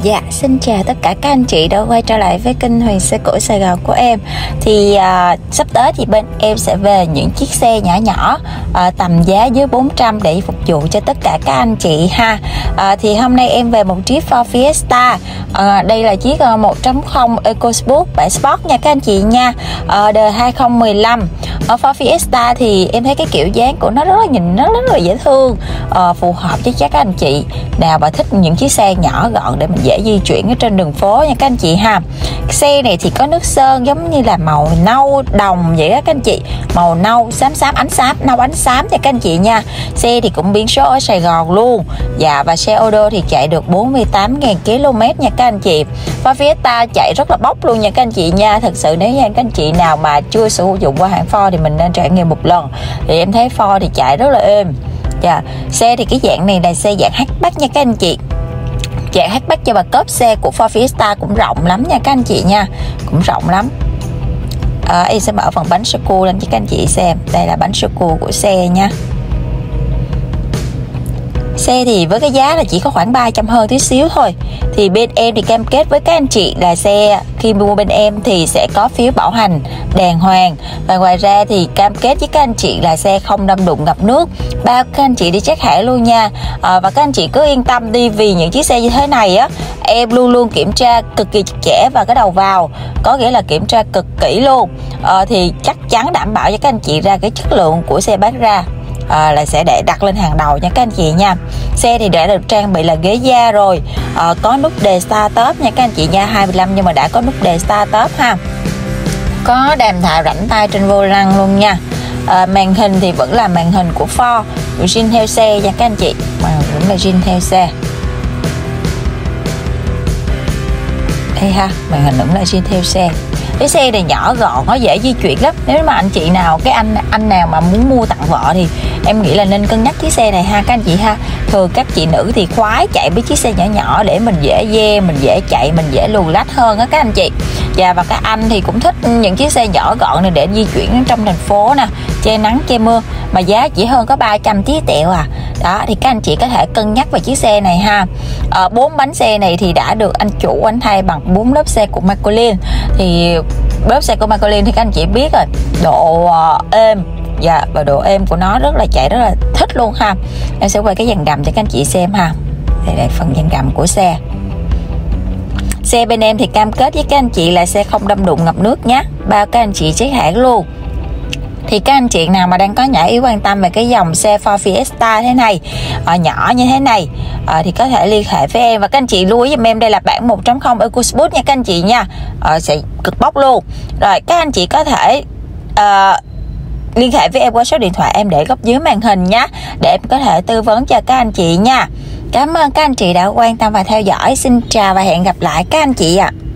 Dạ, xin chào tất cả các anh chị đã quay trở lại với kênh Huyền Xe Cổ Sài Gòn của em. Thì sắp tới thì bên em sẽ về những chiếc xe nhỏ nhỏ tầm giá dưới 400 để phục vụ cho tất cả các anh chị ha. Thì hôm nay em về một chiếc Ford Fiesta. Đây là chiếc 1.0 EcoSport bản Sport nha các anh chị nha. Đời 2015. Ford Fiesta thì em thấy cái kiểu dáng của nó nhìn nó rất là dễ thương, phù hợp với các anh chị nào mà thích những chiếc xe nhỏ gọn để mình dễ di chuyển ở trên đường phố nha các anh chị ha. Xe này thì có nước sơn giống như là màu nâu đồng vậy đó các anh chị, màu nâu xám ánh xám, nâu ánh xám nha các anh chị nha. Xe thì cũng biển số ở Sài Gòn luôn. Dạ, và xe ô tô thì chạy được 48.000 km nha các anh chị. Ford Fiesta chạy rất là bốc luôn nha các anh chị nha. Thực sự nếu như các anh chị nào mà chưa sử dụng qua hãng Ford thì mình nên trải nghiệm một lần. Thì em thấy Ford thì chạy rất là êm. Dạ, xe thì cái dạng này là xe dạng hatchback nha các anh chị. Dạng hatchback cho bà cốp xe của Ford Fiesta cũng rộng lắm nha các anh chị nha, cũng rộng lắm. Em sẽ mở phần bánh sơ cua lên cho các anh chị xem. Đây là bánh sơ cua của xe nha. Xe thì với cái giá là chỉ có khoảng 300 hơn tí xíu thôi. Thì bên em thì cam kết với các anh chị là xe khi mua bên em thì sẽ có phiếu bảo hành đàng hoàng. Và ngoài ra thì cam kết với các anh chị là xe không đâm đụng ngập nước, bao các anh chị đi check hãng luôn nha. Và các anh chị cứ yên tâm đi, vì những chiếc xe như thế này á, em luôn luôn kiểm tra cực kỳ chặt chẽ và cái đầu vào, có nghĩa là kiểm tra cực kỹ luôn. Thì chắc chắn đảm bảo cho các anh chị ra cái chất lượng của xe bán ra là sẽ để đặt lên hàng đầu nha các anh chị nha. Xe thì đã được trang bị là ghế da rồi, có nút đề start top nha các anh chị nha, 25 nhưng mà đã có nút đề start top ha. Có đàm thoại rảnh tay trên vô lăng luôn nha. Màn hình thì vẫn là màn hình của Ford, zin theo xe nha các anh chị, mà vẫn là zin theo xe. Đây ha, màn hình vẫn là zin theo xe. Cái xe này nhỏ gọn, nó dễ di chuyển lắm. Nếu mà anh chị nào, cái anh nào mà muốn mua tặng vợ thì em nghĩ là nên cân nhắc chiếc xe này ha các anh chị ha. Thường các chị nữ thì khoái chạy với chiếc xe nhỏ nhỏ để mình dễ mình dễ chạy, mình dễ luồn lách hơn á các anh chị. Và các anh thì cũng thích những chiếc xe nhỏ gọn này để di chuyển trong thành phố nè, che nắng che mưa, mà giá chỉ hơn có 300 tí tẹo à. Đó thì các anh chị có thể cân nhắc về chiếc xe này ha. 4 bánh xe này thì đã được anh chủ anh thay bằng 4 lớp xe của Michelin. Thì lớp xe của Michelin thì các anh chị biết rồi, độ êm và độ êm của nó rất là chạy rất là thích luôn ha. Em sẽ quay cái dàn gầm cho các anh chị xem ha. Đây là phần dàn gầm của xe. Xe bên em thì cam kết với các anh chị là xe không đâm đụng ngập nước nhé, bao các anh chị check hãng luôn. Thì các anh chị nào mà đang có nhỏ yếu quan tâm về cái dòng xe Ford Fiesta thế này, nhỏ như thế này, thì có thể liên hệ với em. Và các anh chị lưu ý giùm em, đây là bản 1.0 EcoSport nha các anh chị nha, sẽ cực bốc luôn. Rồi các anh chị có thể liên hệ với em qua số điện thoại em để góc dưới màn hình nhé, để em có thể tư vấn cho các anh chị nha. Cảm ơn các anh chị đã quan tâm và theo dõi. Xin chào và hẹn gặp lại các anh chị ạ.